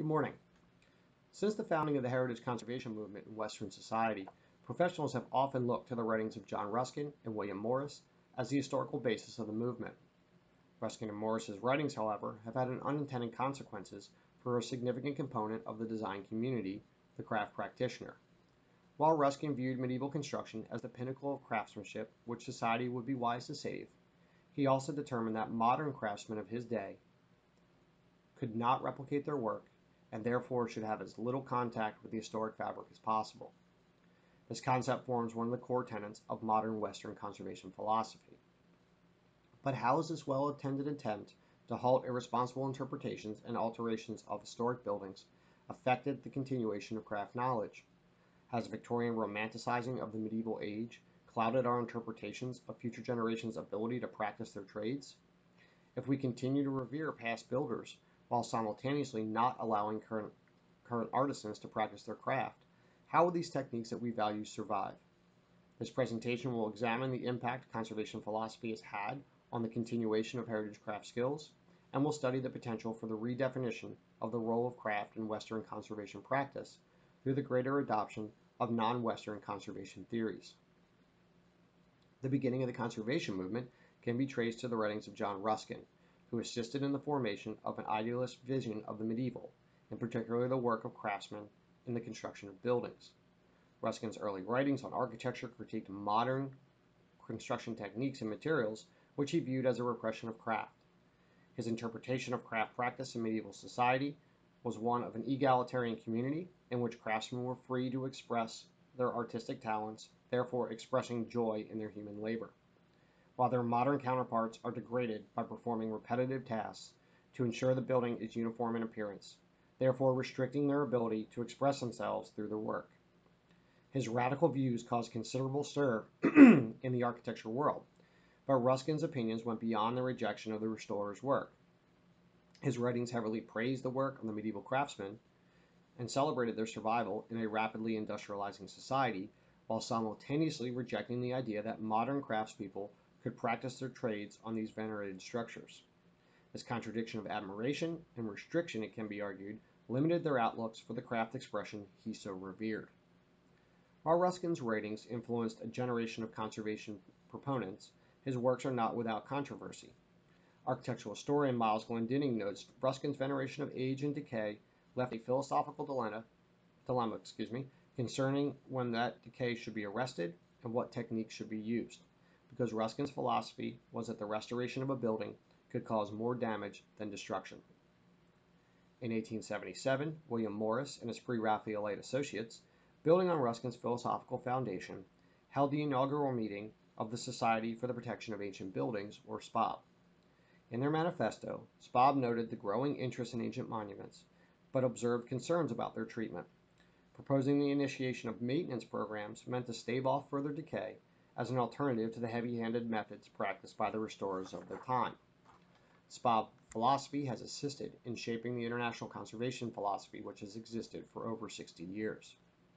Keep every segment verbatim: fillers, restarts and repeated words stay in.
Good morning. Since the founding of the heritage conservation movement in Western society, professionals have often looked to the writings of John Ruskin and William Morris as the historical basis of the movement. Ruskin and Morris's writings, however, have had unintended consequences for a significant component of the design community, the craft practitioner. While Ruskin viewed medieval construction as the pinnacle of craftsmanship which society would be wise to save, he also determined that modern craftsmen of his day could not replicate their work and therefore should have as little contact with the historic fabric as possible. This concept forms one of the core tenets of modern Western conservation philosophy. But how has this well-intended attempt to halt irresponsible interpretations and alterations of historic buildings affected the continuation of craft knowledge? Has Victorian romanticizing of the medieval age clouded our interpretations of future generations' ability to practice their trades? If we continue to revere past builders while simultaneously not allowing current, current artisans to practice their craft, how will these techniques that we value survive? This presentation will examine the impact conservation philosophy has had on the continuation of heritage craft skills, and will study the potential for the redefinition of the role of craft in Western conservation practice through the greater adoption of non-Western conservation theories. The beginning of the conservation movement can be traced to the writings of John Ruskin, who assisted in the formation of an idealist vision of the medieval, in particular the work of craftsmen in the construction of buildings. Ruskin's early writings on architecture critiqued modern construction techniques and materials, which he viewed as a repression of craft. His interpretation of craft practice in medieval society was one of an egalitarian community in which craftsmen were free to express their artistic talents, therefore expressing joy in their human labor, while their modern counterparts are degraded by performing repetitive tasks to ensure the building is uniform in appearance, therefore restricting their ability to express themselves through their work. His radical views caused considerable stir in the architecture world, but Ruskin's opinions went beyond the rejection of the restorer's work. His writings heavily praised the work of the medieval craftsmen and celebrated their survival in a rapidly industrializing society, while simultaneously rejecting the idea that modern craftspeople could practice their trades on these venerated structures. This contradiction of admiration and restriction, it can be argued, limited their outlooks for the craft expression he so revered. While Ruskin's writings influenced a generation of conservation proponents, his works are not without controversy. Architectural historian Miles Glendinning notes Ruskin's veneration of age and decay left a philosophical dilemma, dilemma excuse me, concerning when that decay should be arrested and what techniques should be used, because Ruskin's philosophy was that the restoration of a building could cause more damage than destruction. In eighteen seventy-seven, William Morris and his pre-Raphaelite associates, building on Ruskin's philosophical foundation, held the inaugural meeting of the Society for the Protection of Ancient Buildings, or S P A B. In their manifesto, S P A B noted the growing interest in ancient monuments, but observed concerns about their treatment, proposing the initiation of maintenance programs meant to stave off further decay as an alternative to the heavy-handed methods practiced by the restorers of their time. S P A B philosophy has assisted in shaping the international conservation philosophy which has existed for over sixty years.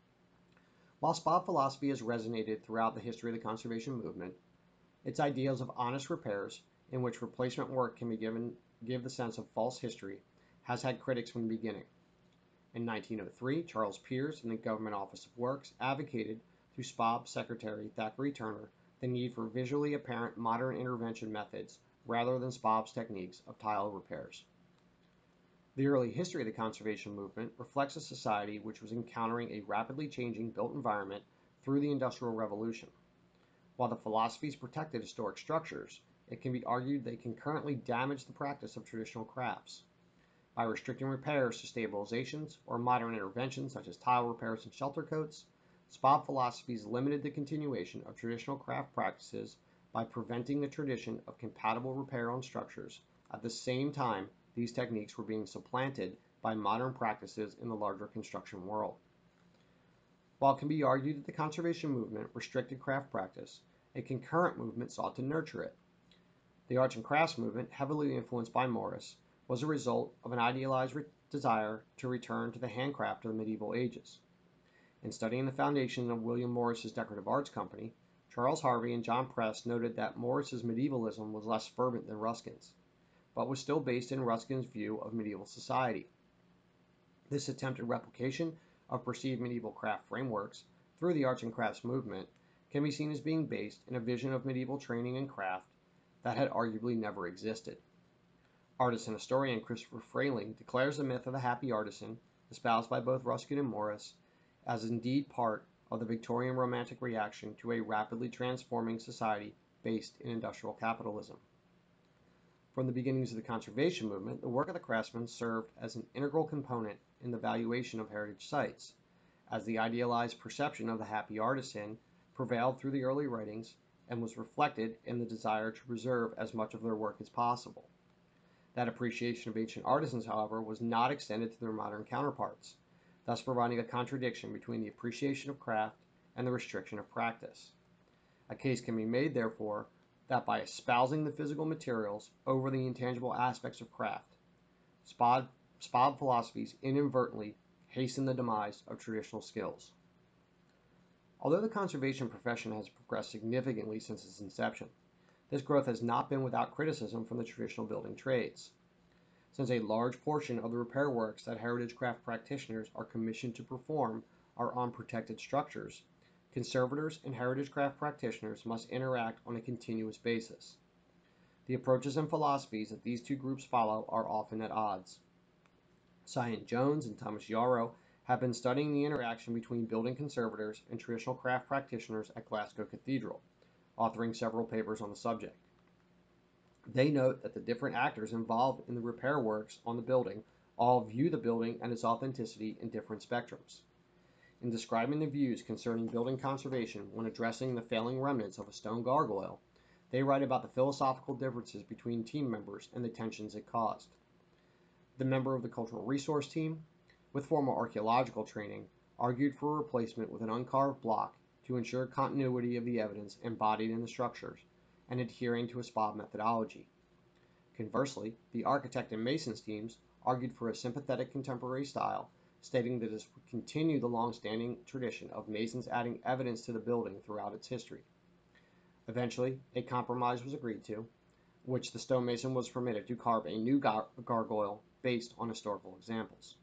While S P A B philosophy has resonated throughout the history of the conservation movement, its ideals of honest repairs, in which replacement work can be given give the sense of false history, has had critics from the beginning. In nineteen oh three, Charles Peirce in the Government Office of Works advocated through S P A B Secretary Thackeray Turner the need for visually apparent modern intervention methods rather than S P A B's techniques of tile repairs. The early history of the conservation movement reflects a society which was encountering a rapidly changing built environment through the Industrial Revolution. While the philosophies protected historic structures, it can be argued they concurrently damaged the practice of traditional crafts. By restricting repairs to stabilizations or modern interventions such as tile repairs and shelter coats, S P A B philosophies limited the continuation of traditional craft practices by preventing the tradition of compatible repair on structures. At the same time, these techniques were being supplanted by modern practices in the larger construction world. While it can be argued that the conservation movement restricted craft practice, a concurrent movement sought to nurture it. The arts and crafts movement, heavily influenced by Morris, was a result of an idealized desire to return to the handcraft of the medieval ages. In studying the foundation of William Morris's Decorative Arts Company, Charles Harvey and John Press noted that Morris's medievalism was less fervent than Ruskin's, but was still based in Ruskin's view of medieval society. This attempted replication of perceived medieval craft frameworks through the arts and crafts movement can be seen as being based in a vision of medieval training and craft that had arguably never existed. Artist and historian Christopher Frayling declares the myth of the happy artisan, espoused by both Ruskin and Morris, as indeed part of the Victorian Romantic reaction to a rapidly transforming society based in industrial capitalism. From the beginnings of the conservation movement, the work of the craftsmen served as an integral component in the valuation of heritage sites, as the idealized perception of the happy artisan prevailed through the early writings and was reflected in the desire to preserve as much of their work as possible. That appreciation of ancient artisans, however, was not extended to their modern counterparts, thus providing a contradiction between the appreciation of craft and the restriction of practice. A case can be made, therefore, that by espousing the physical materials over the intangible aspects of craft, spa philosophies inadvertently hasten the demise of traditional skills. Although the conservation profession has progressed significantly since its inception, this growth has not been without criticism from the traditional building trades. Since a large portion of the repair works that heritage craft practitioners are commissioned to perform are on protected structures, conservators and heritage craft practitioners must interact on a continuous basis. The approaches and philosophies that these two groups follow are often at odds. Cyan Jones and Thomas Yarrow have been studying the interaction between building conservators and traditional craft practitioners at Glasgow Cathedral, authoring several papers on the subject. They note that the different actors involved in the repair works on the building all view the building and its authenticity in different spectrums. In describing the views concerning building conservation when addressing the failing remnants of a stone gargoyle, they write about the philosophical differences between team members and the tensions it caused. The member of the cultural resource team, with formal archaeological training, argued for a replacement with an uncarved block to ensure continuity of the evidence embodied in the structures and adhering to a SPA methodology. Conversely, the architect and masons teams argued for a sympathetic contemporary style, stating that this would continue the long-standing tradition of masons adding evidence to the building throughout its history. Eventually, a compromise was agreed to, which the stonemason was permitted to carve a new gar gargoyle based on historical examples.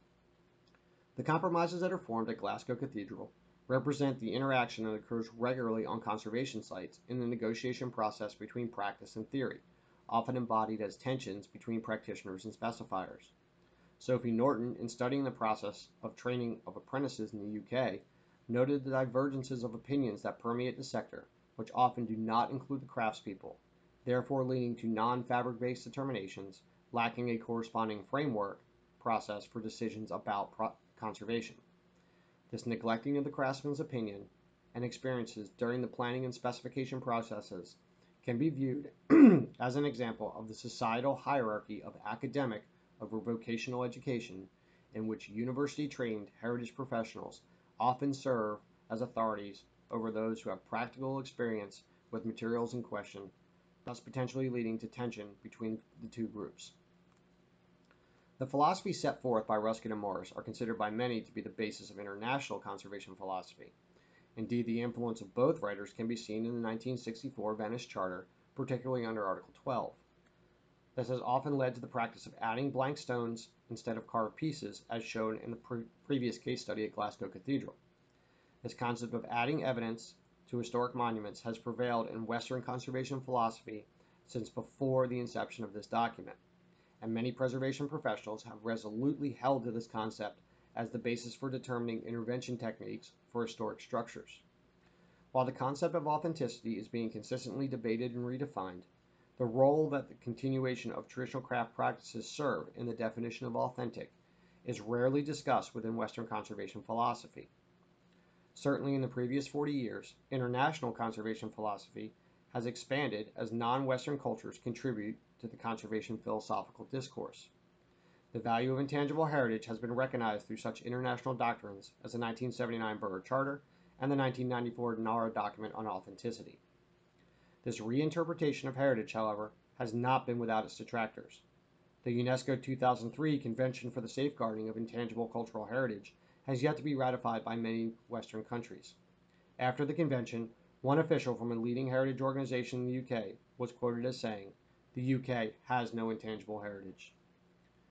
The compromises that are formed at Glasgow Cathedral represent the interaction that occurs regularly on conservation sites in the negotiation process between practice and theory, often embodied as tensions between practitioners and specifiers. Sophie Norton, in studying the process of training of apprentices in the U K, noted the divergences of opinions that permeate the sector, which often do not include the craftspeople, therefore leading to non-fabric-based determinations, lacking a corresponding framework process for decisions about pro conservation. This neglecting of the craftsman's opinion and experiences during the planning and specification processes can be viewed as an example of the societal hierarchy of academic over vocational education, in which university-trained heritage professionals often serve as authorities over those who have practical experience with materials in question, thus potentially leading to tension between the two groups. The philosophies set forth by Ruskin and Morris are considered by many to be the basis of international conservation philosophy. Indeed, the influence of both writers can be seen in the nineteen sixty-four Venice Charter, particularly under Article twelve. This has often led to the practice of adding blank stones instead of carved pieces, as shown in the pre previous case study at Glasgow Cathedral. This concept of adding evidence to historic monuments has prevailed in Western conservation philosophy since before the inception of this document, and many preservation professionals have resolutely held to this concept as the basis for determining intervention techniques for historic structures. While the concept of authenticity is being consistently debated and redefined, the role that the continuation of traditional craft practices serve in the definition of authentic is rarely discussed within Western conservation philosophy. Certainly in the previous forty years, international conservation philosophy has expanded as non-Western cultures contribute to the conservation philosophical discourse. The value of intangible heritage has been recognized through such international doctrines as the nineteen seventy-nine Borough Charter and the nineteen ninety-four NARA document on authenticity. This reinterpretation of heritage, however, has not been without its detractors. The UNESCO two thousand three Convention for the Safeguarding of Intangible Cultural Heritage has yet to be ratified by many Western countries. After the convention, one official from a leading heritage organization in the U K was quoted as saying, "The U K has no intangible heritage."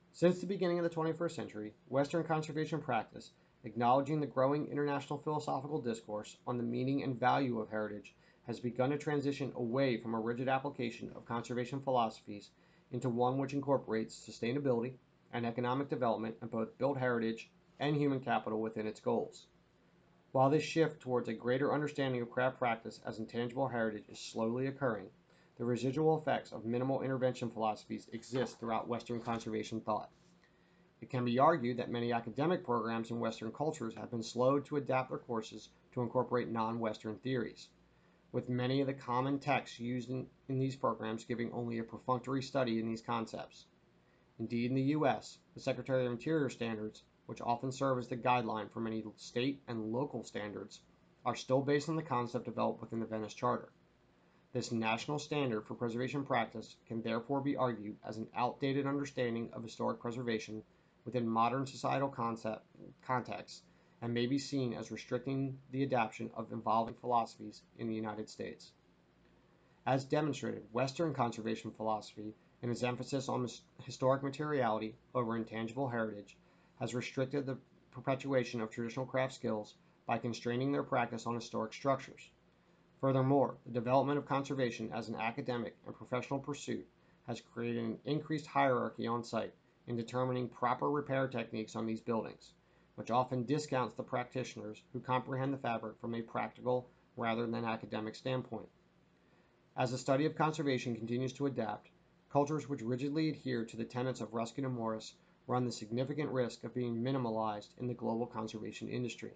Since the beginning of the twenty-first century, Western conservation practice, acknowledging the growing international philosophical discourse on the meaning and value of heritage, has begun to transition away from a rigid application of conservation philosophies into one which incorporates sustainability and economic development of both built heritage and human capital within its goals. While this shift towards a greater understanding of craft practice as intangible heritage is slowly occurring, the residual effects of minimal intervention philosophies exist throughout Western conservation thought. It can be argued that many academic programs in Western cultures have been slow to adapt their courses to incorporate non-Western theories, with many of the common texts used in, in these programs giving only a perfunctory study in these concepts. Indeed, in the U S, the Secretary of Interior standards, which often serve as the guideline for many state and local standards, are still based on the concept developed within the Venice Charter. This national standard for preservation practice can therefore be argued as an outdated understanding of historic preservation within modern societal concept, contexts, and may be seen as restricting the adoption of evolving philosophies in the United States. As demonstrated, Western conservation philosophy, in its emphasis on historic materiality over intangible heritage, has restricted the perpetuation of traditional craft skills by constraining their practice on historic structures. Furthermore, the development of conservation as an academic and professional pursuit has created an increased hierarchy on site in determining proper repair techniques on these buildings, which often discounts the practitioners who comprehend the fabric from a practical rather than academic standpoint. As the study of conservation continues to adapt, cultures which rigidly adhere to the tenets of Ruskin and Morris run the significant risk of being minimalized in the global conservation industry.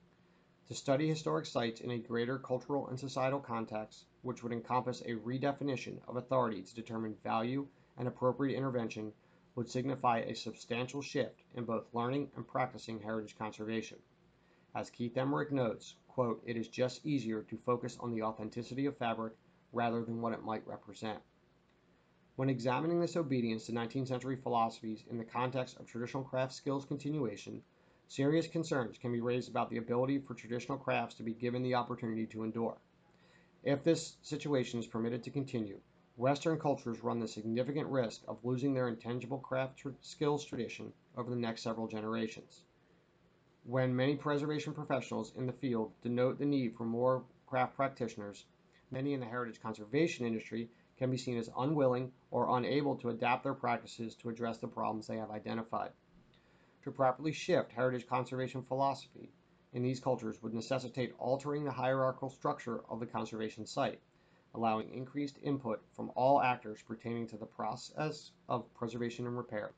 To study historic sites in a greater cultural and societal context, which would encompass a redefinition of authority to determine value and appropriate intervention, would signify a substantial shift in both learning and practicing heritage conservation. As Keith Emmerich notes, quote, "It is just easier to focus on the authenticity of fabric rather than what it might represent." When examining this obedience to nineteenth century philosophies in the context of traditional craft skills continuation, serious concerns can be raised about the ability for traditional crafts to be given the opportunity to endure. If this situation is permitted to continue, Western cultures run the significant risk of losing their intangible craft tr- skills tradition over the next several generations. When many preservation professionals in the field denote the need for more craft practitioners, many in the heritage conservation industry can be seen as unwilling or unable to adapt their practices to address the problems they have identified. To properly shift heritage conservation philosophy in these cultures would necessitate altering the hierarchical structure of the conservation site, allowing increased input from all actors pertaining to the process of preservation and repair.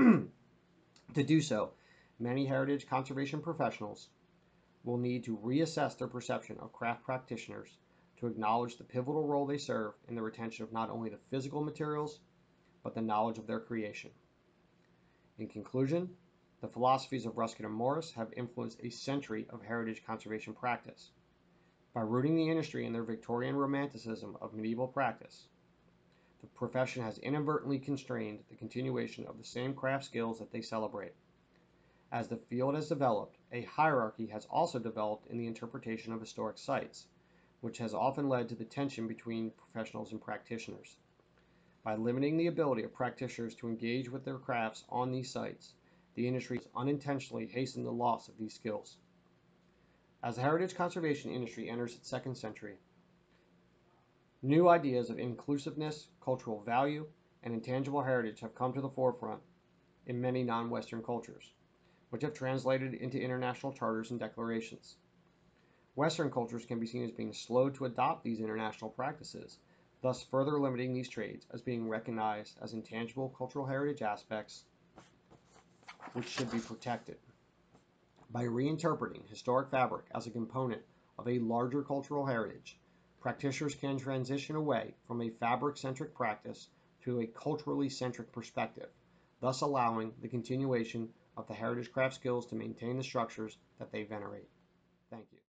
To do so, many heritage conservation professionals will need to reassess their perception of craft practitioners to acknowledge the pivotal role they serve in the retention of not only the physical materials, but the knowledge of their creation. In conclusion, the philosophies of Ruskin and Morris have influenced a century of heritage conservation practice. By rooting the industry in their Victorian romanticism of medieval practice, the profession has inadvertently constrained the continuation of the same craft skills that they celebrate. As the field has developed, a hierarchy has also developed in the interpretation of historic sites, which has often led to the tension between professionals and practitioners. By limiting the ability of practitioners to engage with their crafts on these sites, the industry has unintentionally hastened the loss of these skills. As the heritage conservation industry enters its second century, new ideas of inclusiveness, cultural value, and intangible heritage have come to the forefront in many non-Western cultures, which have translated into international charters and declarations. Western cultures can be seen as being slow to adopt these international practices, thus further limiting these trades as being recognized as intangible cultural heritage aspects which should be protected. By reinterpreting historic fabric as a component of a larger cultural heritage, practitioners can transition away from a fabric-centric practice to a culturally centric perspective, thus allowing the continuation of the heritage craft skills to maintain the structures that they venerate. Thank you.